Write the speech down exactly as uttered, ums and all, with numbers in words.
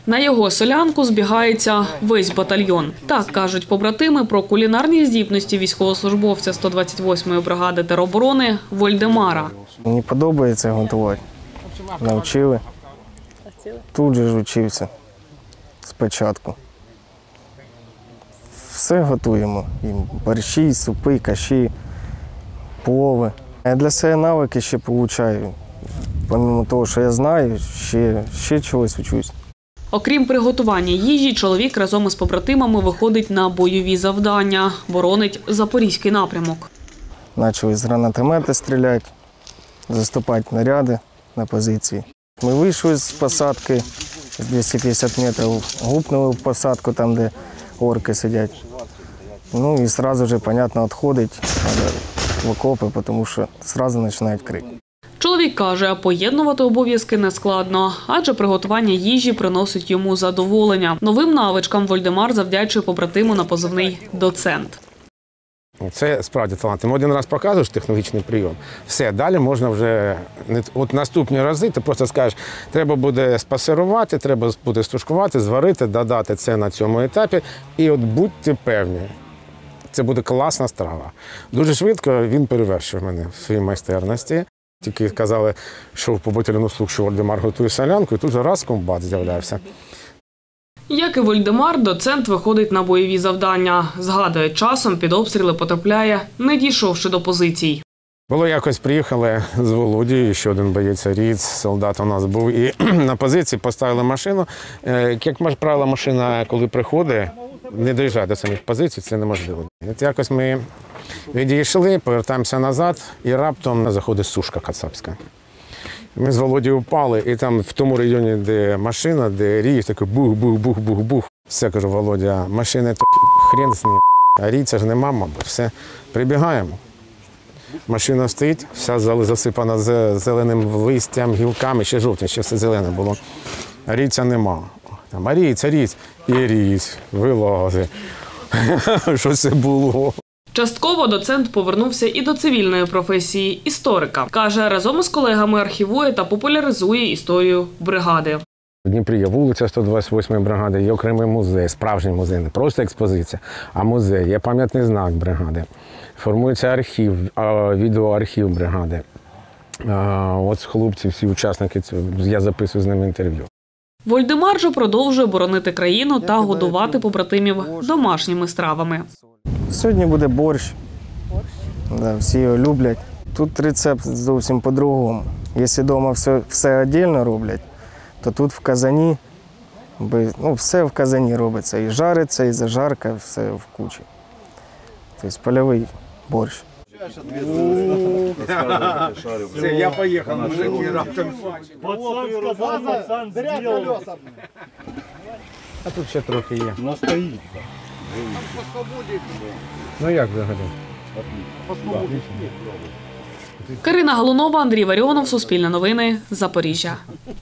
На його солянку збігається весь батальйон. Так кажуть побратими про кулінарні здібності військовослужбовця сто двадцять восьмої бригади тероборони Вольдемара. Мені подобається готувати. Навчили. Тут же ж вчився спочатку. Все готуємо. І борщі, супи, каші, плови. Я для себе навики ще получаю. Помимо того, що я знаю, ще, ще чогось вчусь. Окрім приготування їжі, чоловік разом із побратимами виходить на бойові завдання, боронить Запорізький напрямок. Почали з гранатомета стріляти, заступати наряди на позиції. Ми вийшли з посадки з двісті п'ятдесят метрів, гупнули в посадку, там, де орки сидять. Ну і одразу ж, зрозуміло, відходить в окопи, тому що одразу починають крик. Чоловік каже, поєднувати обов'язки нескладно, адже приготування їжі приносить йому задоволення. Новим навичкам Вольдемар завдячує побратиму на позивний «Доцент». Це справді талант. Йому один раз показуєш технологічний прийом, все, далі можна вже, от наступні рази ти просто скажеш, треба буде спасирувати, треба буде стушкувати, зварити, додати це на цьому етапі, і от будьте певні, це буде класна страва. Дуже швидко він перевершив мене в своїй майстерності. Тільки казали, що по батальйону слух, що Вольдемар готує солянку, і тут же раз комбат з'являвся. Як і Вольдемар, доцент виходить на бойові завдання. Згадує, часом під обстріли потрапляє, не дійшовши до позицій. Було якось, приїхали з Володією, ще один боєць Ріц, солдат у нас був, і на позиції поставили машину. Як правило, машина, коли приходить, не доїжджає до самих позицій, це неможливо. От якось ми відійшли, повертаємося назад, і раптом заходить сушка кацапська. Ми з Володією впали, і там в тому районі, де машина, де рій, такий бух-бух-бух-бух-бух. Все, кажу, Володя, машини то хрен з ним, а рійця ж нема, мабуть, все. Прибігаємо. Машина стоїть, вся засипана зеленим листям, гілками, ще жовтим, ще все зелене було. А рійця нема. Там, а рійця, рійць. І рійць, вилазить. Що це було? Частково доцент повернувся і до цивільної професії – історика. Каже, разом із колегами архівує та популяризує історію бригади. В Дніпрі є вулиця сто двадцять восьмої бригади, є окремий музей, справжній музей, не просто експозиція, а музей, є пам'ятний знак бригади. Формується архів, відеоархів бригади. От хлопці, всі учасники, я записую з ними інтерв'ю. Вольдемар же продовжує боронити країну та годувати побратимів домашніми стравами. Сьогодні буде борщ. Да, всі його люблять. Тут рецепт зовсім по-другому. Якщо вдома все, все віддільно роблять, то тут в казані, ну, все в казані робиться. І жариться, і зажарка, все в кучі. Тобто польовий борщ. Я поїхав, мужики, раптом. А тут ще трохи є. Настоїть. Ну як взагалі? Карина Галунова, Андрій Варіонов, Суспільне новини, Запоріжжя.